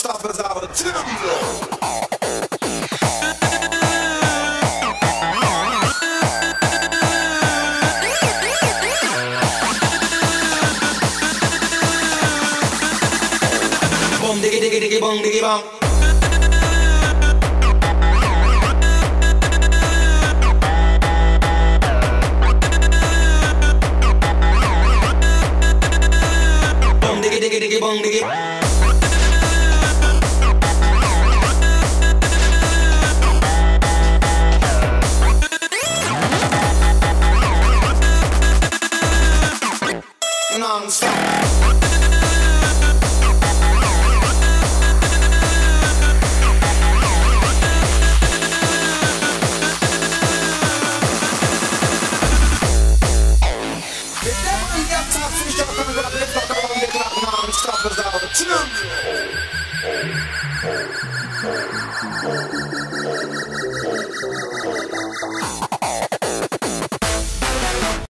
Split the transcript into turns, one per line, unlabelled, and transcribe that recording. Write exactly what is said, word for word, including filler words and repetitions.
non-stop is our tune. Boom diggy diggy diggy boom diggy bong. Boom diggy diggy diggy boom diggy. Non-stop. Non-stop is our tune.